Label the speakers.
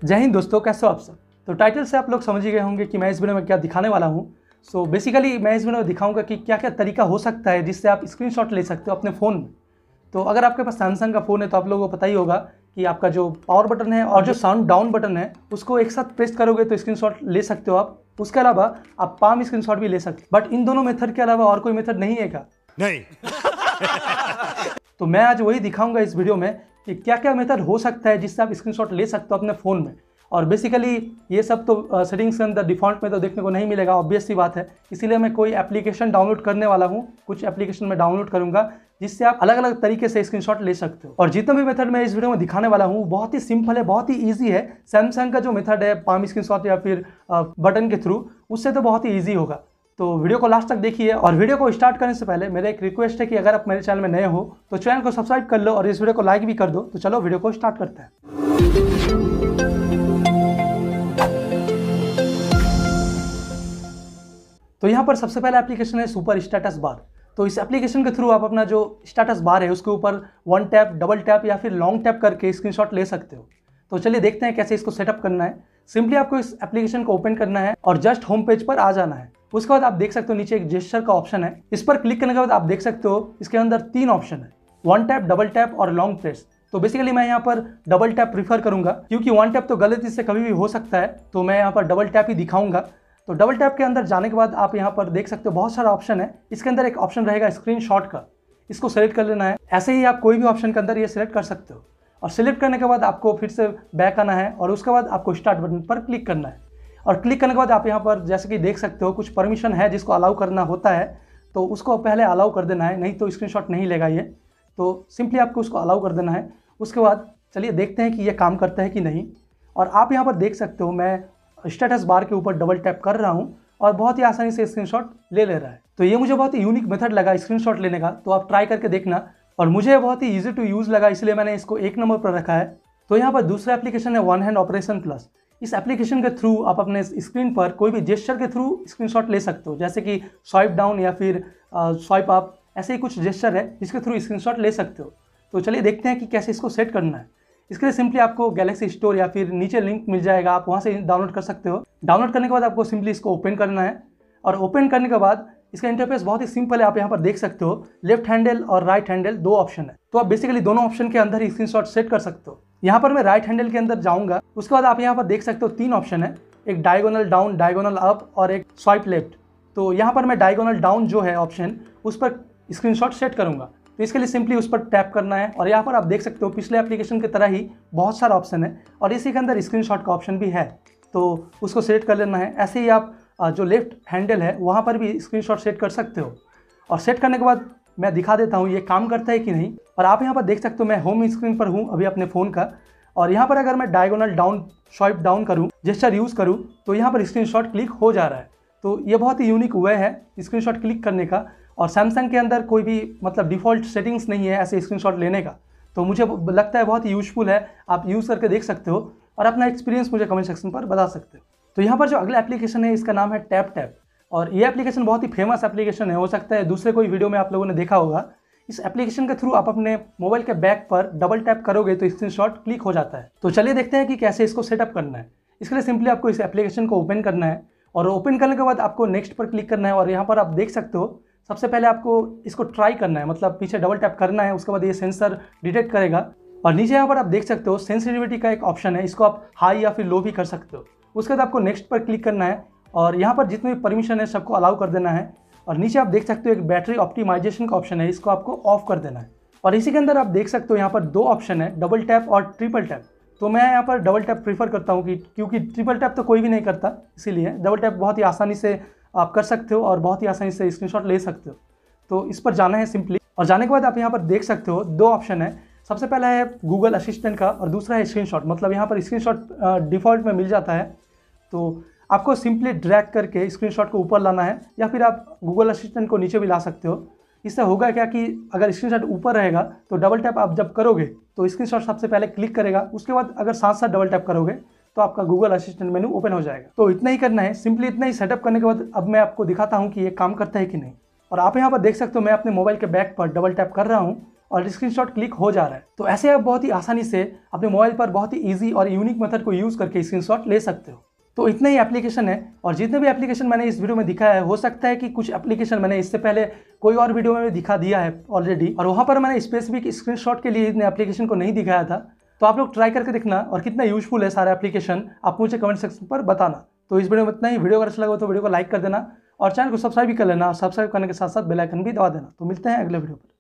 Speaker 1: जय हिंद दोस्तों, कैसे हो आप सब। तो टाइटल से आप लोग समझ ही गए होंगे कि मैं इस वीडियो में क्या दिखाने वाला हूँ। सो बेसिकली मैं इस वीडियो में दिखाऊंगा कि क्या क्या तरीका हो सकता है जिससे आप स्क्रीनशॉट ले सकते हो अपने फ़ोन में। तो अगर आपके पास सैमसंग का फ़ोन है तो आप लोगों को पता ही होगा कि आपका जो पावर बटन है और जो साउंड डाउन बटन है उसको एक साथ प्रेस करोगे तो स्क्रीनशॉट ले सकते हो आप। उसके अलावा आप पाम स्क्रीनशॉट भी ले सकते हो। बट इन दोनों मेथड के अलावा और कोई मेथड नहीं है क्या? नहीं। तो मैं आज वही दिखाऊंगा इस वीडियो में कि क्या क्या मेथड हो सकता है जिससे आप स्क्रीनशॉट ले सकते हो अपने फ़ोन में। और बेसिकली ये सब तो सेटिंग्स के अंदर डिफ़ॉल्ट में तो देखने को नहीं मिलेगा, ऑब्वियस सी बात है। इसीलिए मैं कोई एप्लीकेशन डाउनलोड करने वाला हूँ, कुछ एप्लीकेशन में डाउनलोड करूँगा जिससे आप अलग अलग तरीके से स्क्रीनशॉट ले सकते हो। और जितना भी मेथड मैं इस वीडियो में दिखाने वाला हूँ बहुत ही सिंपल है, बहुत ही ईजी है। सैमसंग का जो मेथड है पाम स्क्रीनशॉट या फिर बटन के थ्रू, उससे तो बहुत ही ईजी होगा। तो वीडियो को लास्ट तक देखिए। और वीडियो को स्टार्ट करने से पहले मेरा एक रिक्वेस्ट है कि अगर आप मेरे चैनल में नए हो तो चैनल को सब्सक्राइब कर लो और इस वीडियो को लाइक भी कर दो। तो चलो वीडियो को स्टार्ट करते हैं। तो यहाँ पर सबसे पहला एप्लीकेशन है सुपर स्टेटस बार। तो इस एप्लीकेशन के थ्रू आप अपना जो स्टेटस बार है उसके ऊपर वन टैप, डबल टैप या फिर लॉन्ग टैप करके स्क्रीनशॉट ले सकते हो। तो चलिए देखते हैं कैसे इसको सेटअप करना है। सिंपली आपको इस एप्लीकेशन को ओपन करना है और जस्ट होम पेज पर आ जाना है। उसके बाद आप देख सकते हो नीचे एक जेस्चर का ऑप्शन है, इस पर क्लिक करने के बाद आप देख सकते हो इसके अंदर तीन ऑप्शन है, वन टैप, डबल टैप और लॉन्ग प्रेस। तो बेसिकली मैं यहाँ पर डबल टैप प्रीफर करूंगा क्योंकि वन टैप तो गलती से कभी भी हो सकता है, तो मैं यहाँ पर डबल टैप ही दिखाऊंगा। तो डबल टैप के अंदर जाने के बाद आप यहाँ पर देख सकते हो बहुत सारा ऑप्शन है। इसके अंदर एक ऑप्शन रहेगा स्क्रीनशॉट का, इसको सेलेक्ट कर लेना है। ऐसे ही आप कोई भी ऑप्शन के अंदर ये सिलेक्ट कर सकते हो और सिलेक्ट करने के बाद आपको फिर से बैक आना है और उसके बाद आपको स्टार्ट बटन पर क्लिक करना है। और क्लिक करने के बाद आप यहाँ पर जैसे कि देख सकते हो कुछ परमिशन है जिसको अलाउ करना होता है, तो उसको पहले अलाउ कर देना है, नहीं तो स्क्रीनशॉट नहीं लेगा ये। तो सिंपली आपको उसको अलाउ कर देना है। उसके बाद चलिए देखते हैं कि ये काम करता है कि नहीं। और आप यहाँ पर देख सकते हो मैं स्टेटस बार के ऊपर डबल टैप कर रहा हूँ और बहुत ही आसानी से स्क्रीनशॉट ले रहा है। तो ये मुझे बहुत ही यूनिक मेथड लगा स्क्रीनशॉट लेने का, तो आप ट्राई करके देखना। और मुझे बहुत ही ईजी टू यूज़ लगा, इसलिए मैंने इसको एक नंबर पर रखा है। तो यहाँ पर दूसरा एप्लीकेशन है वन हैंड ऑपरेशन प्लस। इस एप्लीकेशन के थ्रू आप अपने स्क्रीन पर कोई भी जेस्चर के थ्रू स्क्रीनशॉट ले सकते हो, जैसे कि स्वाइप डाउन या फिर स्वाइप अप, ऐसे ही कुछ जेस्चर है जिसके थ्रू स्क्रीनशॉट ले सकते हो। तो चलिए देखते हैं कि कैसे इसको सेट करना है। इसके लिए सिंपली आपको गैलेक्सी स्टोर या फिर नीचे लिंक मिल जाएगा, आप वहाँ से डाउनलोड कर सकते हो। डाउनलोड करने के बाद आपको सिंपली इसको ओपन करना है और ओपन करने के बाद इसका इंटरफेस बहुत ही सिंपल है। आप यहाँ पर देख सकते हो लेफ्ट हैंडल और राइट हैंडल दो ऑप्शन है, तो आप बेसिकली दोनों ऑप्शन के अंदर ही स्क्रीनशॉट सेट कर सकते हो। यहाँ पर मैं राइट हैंडल के अंदर जाऊँगा। उसके बाद आप यहाँ पर देख सकते हो तीन ऑप्शन है, एक डायगोनल डाउन, डायगोनल अप और एक स्वाइप लेफ्ट। तो यहाँ पर मैं डायगोनल डाउन जो है ऑप्शन, उस पर स्क्रीनशॉट सेट करूँगा। तो इसके लिए सिंपली उस पर टैप करना है और यहाँ पर आप देख सकते हो पिछले एप्लीकेशन की तरह ही बहुत सारा ऑप्शन है और इसी के अंदर स्क्रीनशॉट का ऑप्शन भी है, तो उसको सेलेक्ट कर लेना है। ऐसे ही आप जो लेफ्ट हैंडल है वहाँ पर भी स्क्रीनशॉट सेट कर सकते हो। और सेट करने के बाद मैं दिखा देता हूँ ये काम करता है कि नहीं। और आप यहाँ पर देख सकते हो मैं होम स्क्रीन पर हूँ अभी अपने फ़ोन का, और यहाँ पर अगर मैं डायगोनल डाउन, स्वाइप डाउन करूँ, जेस्चर यूज़ करूँ तो यहाँ पर स्क्रीनशॉट क्लिक हो जा रहा है। तो ये बहुत ही यूनिक वे है स्क्रीनशॉट क्लिक करने का। और सैमसंग के अंदर कोई भी मतलब डिफ़ॉल्ट सेटिंग्स नहीं है ऐसे स्क्रीनशॉट लेने का, तो मुझे लगता है बहुत ही यूज़फुल है। आप यूज़ करके देख सकते हो और अपना एक्सपीरियंस मुझे कमेंट सेक्शन पर बता सकते हो। तो यहाँ पर जो अगला एप्लीकेशन है इसका नाम है टैप टैप, और ये एप्लीकेशन बहुत ही फेमस एप्लीकेशन है, हो सकता है दूसरे कोई वीडियो में आप लोगों ने देखा होगा। इस एप्लीकेशन के थ्रू आप अपने मोबाइल के बैक पर डबल टैप करोगे तो स्क्रीनशॉट क्लिक हो जाता है। तो चलिए देखते हैं कि कैसे इसको सेटअप करना है। इसके लिए सिंपली आपको इस एप्लीकेशन को ओपन करना है और ओपन करने के बाद आपको नेक्स्ट पर क्लिक करना है। और यहाँ पर आप देख सकते हो सबसे पहले आपको इसको ट्राई करना है, मतलब पीछे डबल टैप करना है। उसके बाद ये सेंसर डिटेक्ट करेगा और नीचे यहाँ पर आप देख सकते हो सेंसिटिविटी का एक ऑप्शन है, इसको आप हाई या फिर लो भी कर सकते हो। उसके बाद आपको नेक्स्ट पर क्लिक करना है और यहाँ पर जितने भी परमिशन है सबको अलाउ कर देना है। और नीचे आप देख सकते हो एक बैटरी ऑप्टिमाइजेशन का ऑप्शन है, इसको आपको ऑफ कर देना है। और इसी के अंदर आप देख सकते हो यहाँ पर दो ऑप्शन है, डबल टैप और ट्रिपल टैप। तो मैं यहाँ पर डबल टैप प्रीफर करता हूँ क्योंकि ट्रिपल टैप तो कोई भी नहीं करता, इसीलिए डबल टैप बहुत ही आसानी से आप कर सकते हो और बहुत ही आसानी से स्क्रीनशॉट ले सकते हो। तो इस पर जाना है सिंपली, और जाने के बाद आप यहाँ पर देख सकते हो दो ऑप्शन है। सबसे पहला है गूगल असिस्टेंट का और दूसरा है स्क्रीनशॉट, मतलब यहाँ पर स्क्रीनशॉट डिफ़ॉल्ट में मिल जाता है। तो आपको सिंपली ड्रैग करके स्क्रीनशॉट को ऊपर लाना है या फिर आप गूगल असिस्टेंट को नीचे भी ला सकते हो। इससे होगा क्या कि अगर स्क्रीनशॉट ऊपर रहेगा तो डबल टैप आप जब करोगे तो स्क्रीनशॉट सबसे पहले क्लिक करेगा, उसके बाद अगर साथ साथ डबल टैप करोगे तो आपका गूगल असिस्टेंट मेनू ओपन हो जाएगा। तो इतना ही करना है, सिंपली इतना ही सेटअप करने के बाद अब मैं आपको दिखाता हूँ कि ये काम करता है कि नहीं। और आप यहाँ पर देख सकते हो मैं अपने मोबाइल के बैक पर डबल टैप कर रहा हूँ और स्क्रीनशॉट क्लिक हो जा रहा है। तो ऐसे आप बहुत ही आसानी से अपने मोबाइल पर बहुत ही ईजी और यूनिक मेथड को यूज़ करके स्क्रीनशॉट ले सकते हो। तो इतना ही एप्लीकेशन है, और जितने भी एप्लीकेशन मैंने इस वीडियो में दिखाया है, हो सकता है कि कुछ एप्लीकेशन मैंने इससे पहले कोई और वीडियो में दिखा दिया है ऑलरेडी, और वहाँ पर मैंने स्पेसिफिक स्क्रीनशॉट के लिए इतने एप्लीकेशन को नहीं दिखाया था। तो आप लोग ट्राई करके देखना, और कितना यूजफुल है सारा एप्लीकेशन आप मुझे कमेंट सेक्शन पर बताना। तो इस वीडियो में इतना ही। वीडियो अगर अच्छा लगा तो वीडियो को लाइक कर देना और चैनल को सब्सक्राइब भी कर लेना, और सब्सक्राइब करने के साथ साथ बेल आइकन भी दबा देना। तो मिलते हैं अगले वीडियो पर।